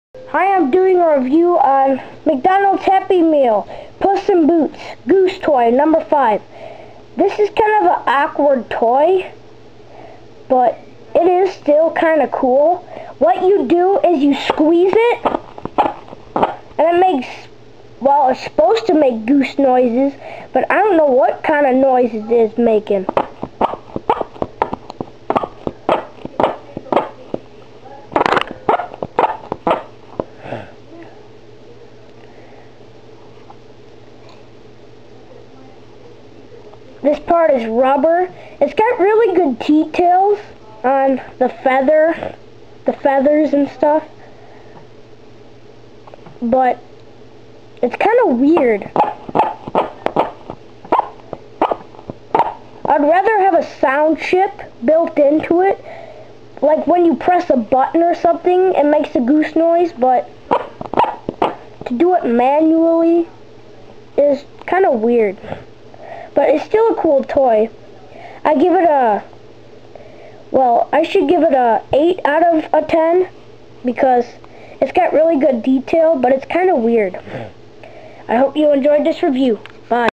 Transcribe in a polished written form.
Hi, I'm doing a review on McDonald's Happy Meal, Puss in Boots, Goose toy, number 5. This is kind of an awkward toy, but it is still kind of cool. What you do is you squeeze it, and it makes, well, it's supposed to make goose noises, but I don't know what kind of noises it is making. This part is rubber. It's got really good details on the feathers and stuff. But it's kind of weird. I'd rather have a sound chip built into it. Like when you press a button or something, it makes a goose noise, but to do it manually is kind of weird. But it's still a cool toy. I give it a, well, I should give it a 8 out of a 10 because it's got really good detail, but it's kind of weird. I hope you enjoyed this review. Bye.